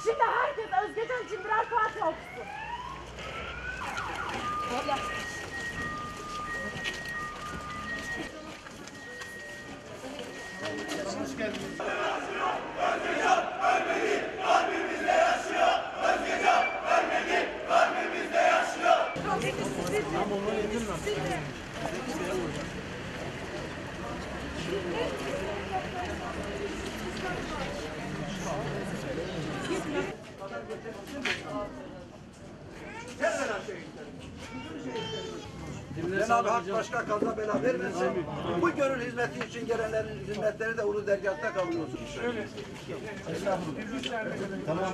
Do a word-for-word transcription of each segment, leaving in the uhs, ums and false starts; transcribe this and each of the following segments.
Şimdi herkes Özgecan için birer Fatiha okusun. Öyle. Hoş geldiniz. Özgecan ölmedi, kalbimizde yaşıyor. Özgecan ölmedi, kalbimizde yaşıyor. Cenab-ı Hak başka kaza bela vermesin. Bu gönül hizmeti için gelenlerin hizmetleri de ulu dergâhta kabul olsun. Tamam.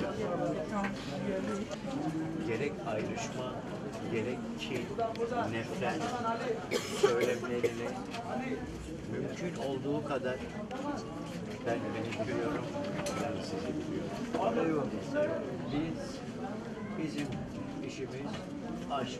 Gerek ayrışma, gerek kin, nefret söylemlerini mümkün olduğu kadar ben beni biliyorum, ben sizi biliyorum. Biz, bizim işimiz aşk.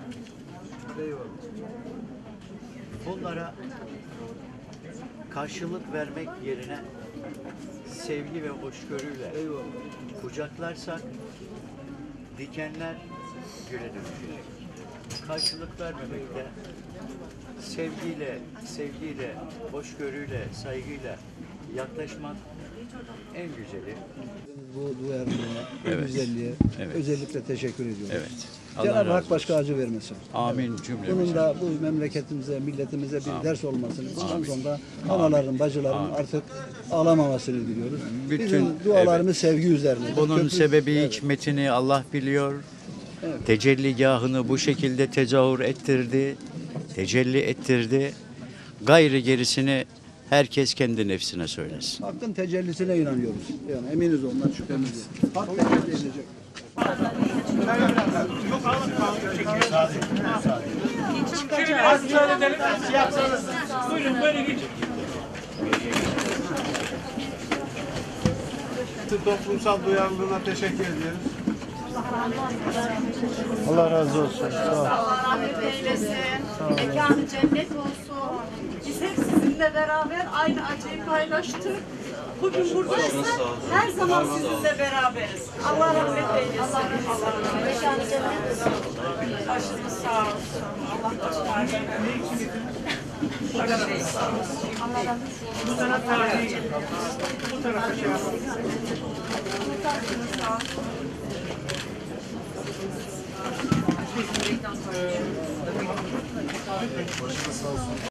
Bunlara karşılık vermek yerine sevgi ve hoşgörüyle kucaklarsak dikenler güle dönüşecek. Karşılık vermemekte sevgiyle, sevgiyle, hoşgörüyle, saygıyla yaklaşmak en güzeli. Bu duyarlılığa, bu Evet. güzelliğe Evet. özellikle teşekkür ediyorum. Evet. Allah Cenab-ı razı Hak başka acı vermesin. Amin cümlemize. Bunun da bu memleketimize, milletimize bir ders olmasını, bundan Amin. sonra analarının, bacıların Amin. artık ağlamamasını diliyoruz. Bütün- Bizim dualarımız sevgi üzerine. Bunun Köprü- sebebi, Evet. hikmetini Allah biliyor. Evet. Tecelligahını bu şekilde tezahür ettirdi, tecelli ettirdi. Gayrı gerisini herkes kendi nefsine söylesin. Hakkın tecellisine inanıyoruz. Yani eminiz ondan şüphemiz yok. Hak tecelli edecek. Buyurun böyle geçin. Toplumsal duyarlılığına teşekkür ediyoruz. Allah razı olsun. Sağ ol. Allah rahmet eylesin. Mekanı cennet olsun. Biz hep sizinle beraber aynı acıyı paylaştık. Bugün buradayız. Her zaman sizinle beraberiz. Allah rahmet eylesin. Allah rahmet eylesin. Mekanı cennet olsun. Başınız sağ olsun. Allah başlar. Başınız sağ olsun. Allah razı olsun. Bu tarafa bu tarafa şey yapalım. Başınız sağ olsun. Başınız sağ olsun.